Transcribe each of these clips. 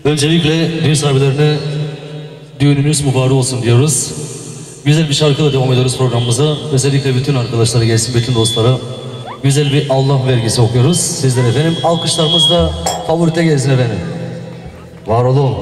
Öncelikle düğün sahiplerine düğününüz mübarek olsun diyoruz. Güzel bir şarkıyla devam ediyoruz programımıza. Özellikle bütün arkadaşlara gelsin, bütün dostlara. Güzel bir Allah vergisi okuyoruz sizden efendim. Alkışlarımız da favorite gelsin efendim. Var olun.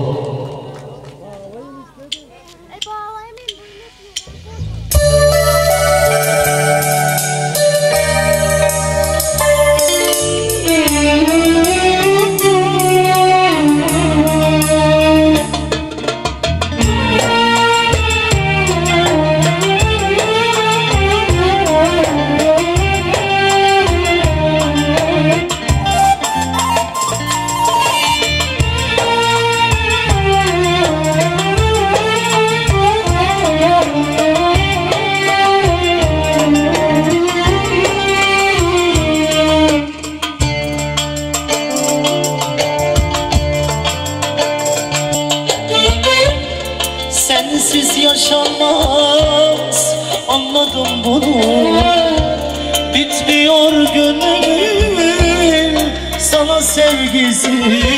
Sensiz yaşanmaz, anladım bunu. Bitmiyor gönlümün sana sevgisi.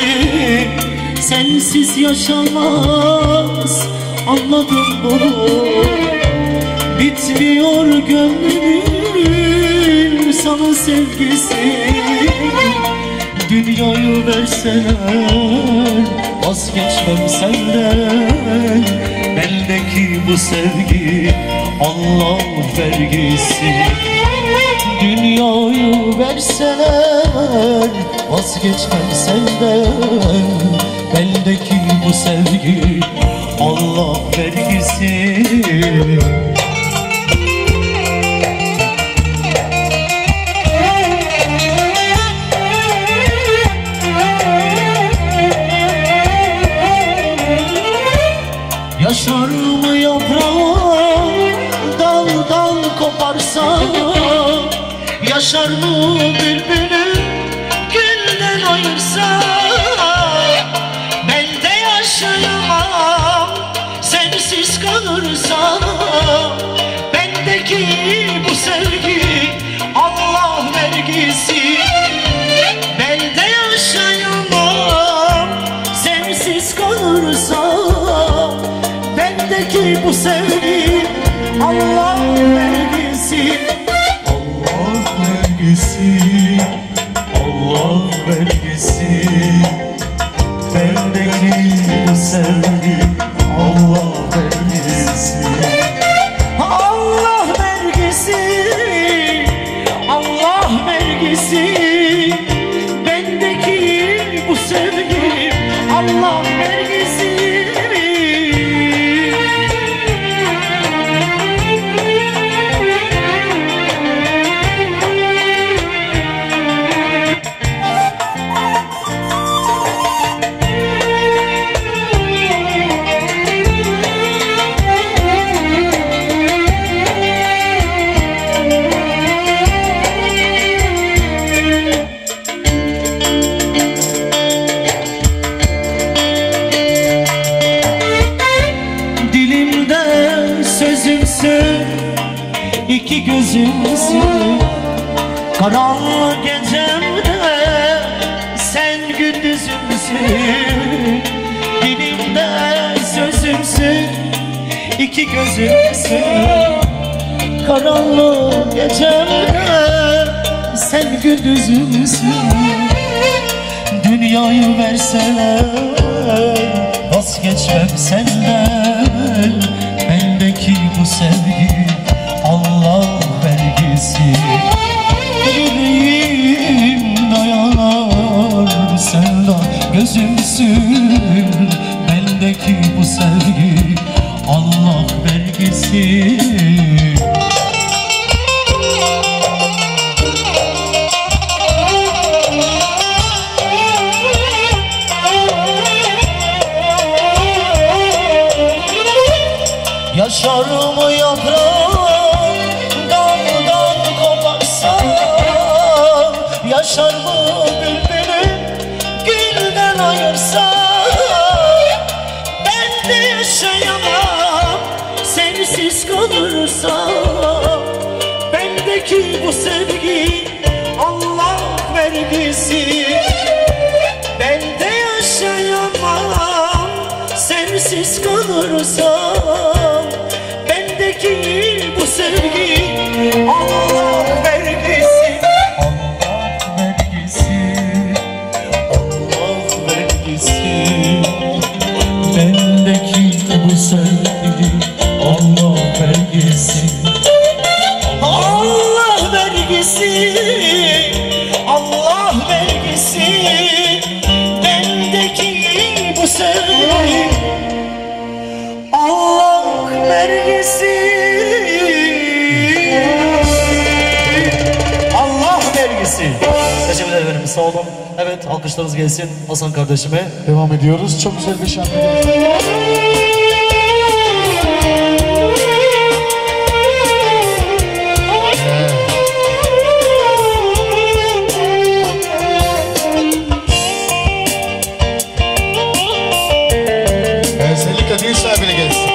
Sensiz yaşanmaz, anladım bunu. Bitmiyor gönlümün sana sevgisi. Dünyayı verseler vazgeçmem senden. Beldeki bu sevgi Allah vergisi. Dünyayı verseler vazgeçmem senden. Beldeki bu sevgi Allah vergisi. Yaşar mı yaprağım dal dal koparsa? Yaşar mı bülbülüm gülden ayırsa? Ben de yaşayamam sensiz kalırsa. Bendeki bu sevgi Allah vergisi. Ben de yaşayamam sensiz kalırsa. Bendeki bu sevgi Allah vergisi. Allah vergisi, Allah vergisi. Bendeki bu sevgi Allah vergisi. Allah vergisi, Allah vergisi. Bendeki bu sevgi Allah vergisi. İki gözümsün karanlık gecemde, sen gündüzümsün. Dilimde sözümsün, iki gözümsün karanlık gecemde, sen gündüzümsün. Dünyayı verseler vazgeçmem senden. Bendeki bu sevgi Allah vergisi. Yüreğim dayanar, sen de gözümsün. Bendeki bu sevgi Allah vergisi. Yaşar mı yaprağım daldan koparsa? Yaşar mı bülbülüm gülden ayırsa? Ben de yaşayamam sensiz kalırsa. Bendeki bu sevgi Allah vergisi. Ben de yaşayamam sensiz kalırsam, bendeki bu sevgi Allah vergisi, Allah vergisi, Allah vergisi. Bendeki bu sevgi Allah vergisi, Allah vergisi, Allah vergisi. Bendeki bu sevgi Allah vergisi, Allah vergisi. Teşekkürler efendim, sağ olun. Evet, alkışlarınız gelsin Hasan kardeşime. Devam ediyoruz. Çok güzel bir şarkı. Özellikle düğün sahibine gelsin.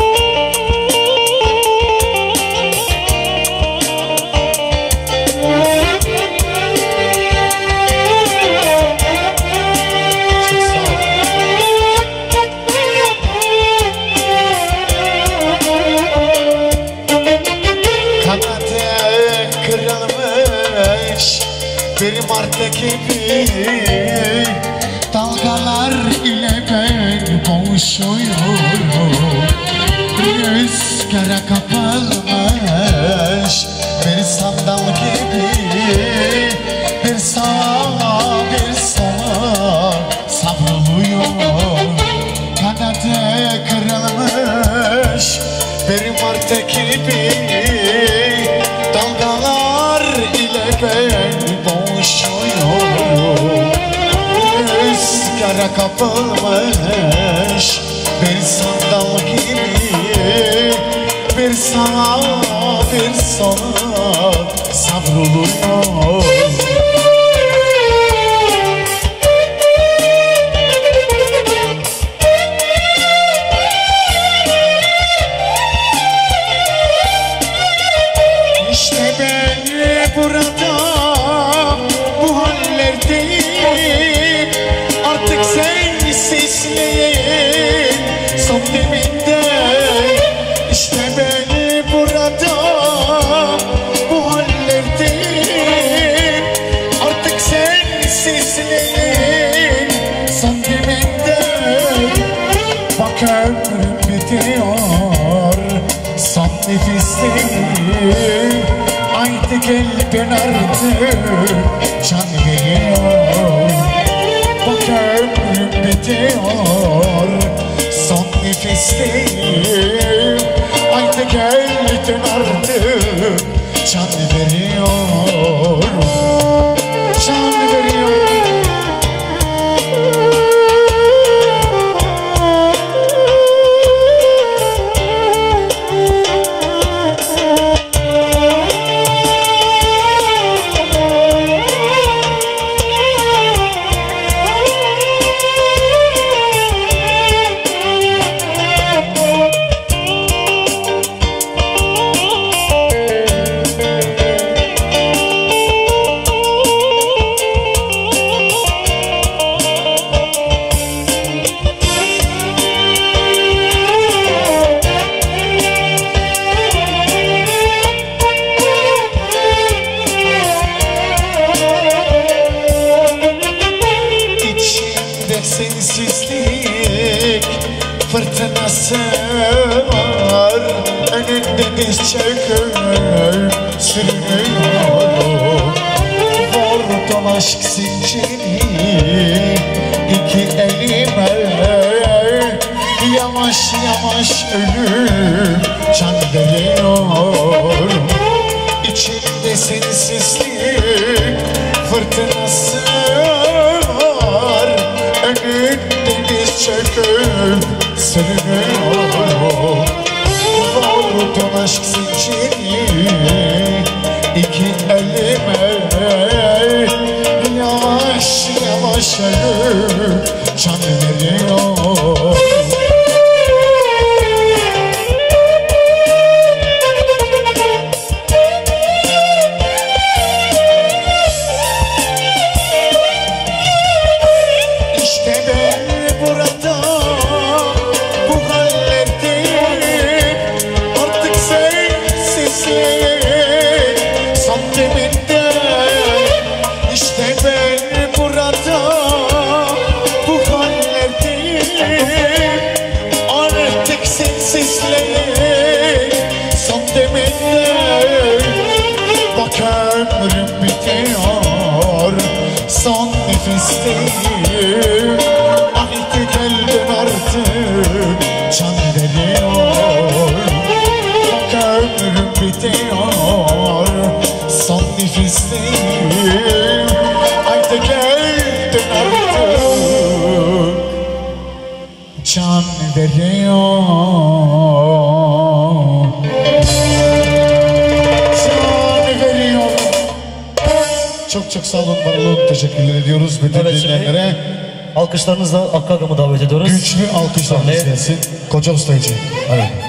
Çok sağ ol. Kanadı kırılmış bir martı gibi, dalgalar ile ben boğuşuyorum. Rüzgara kapılmış bir sandal gibi, bir sağa bir sola savruluyor. Kanadı kırılmış bir martı gibi, dalgalar ile ben boğuşuyorum. Rüzgara kapılmış bir sandal gibi, bir sağa bir sola savruluyor. İşte ben burada bu hallerdeyim, artık sensizliğin son deminde. İşte ben burada bu hallerdeyim, artık sensizliğin son deminde. Bak ömrüm bitiyor, son nefesteyim. Haydi gel dön artık, can veriyor. Bak ömrüm bitiyor, son nefesteyim. Haydi gel dön artık, can veriyor. Can veriyor. Sensizlik fırtınası var, önünde diz çöküp sürünüyorum. Vurdum aşk zinciri iki elime, yavaş yavaş ölüm can veriyor. İçimde sensizlik fırtınası var, önünde diz çöküp sürünüyorum. Vurdun aşk zinciri iki elime, yavaş yavaş ölüm can veriyor. İşte ben burada can veriyor. Can veriyor. Çok sağ olun, var olun. Teşekkürler ediyoruz bütün Evet, şimdi dinleyenlere. alkışlarınızla Akkagam'ı davet ediyoruz. Güçlü alkışlarınız gelsin. Koca usta için. Evet.